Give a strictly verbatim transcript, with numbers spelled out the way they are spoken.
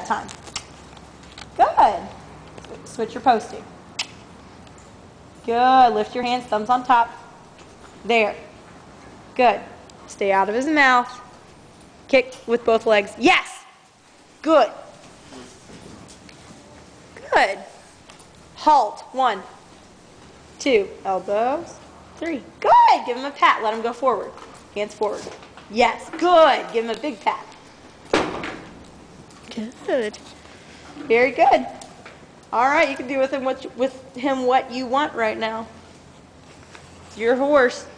that time. Good. Switch your posting. Good. Lift your hands, thumbs on top. There. Good. Stay out of his mouth. Kick with both legs. Yes. Good. Good. Halt. One, two, elbows, three. Good. Give him a pat. Let him go forward. Hands forward. Yes. Good. Give him a big pat. Good. Very good. All right. You can do with him what you, with him what you want right now. It's your horse.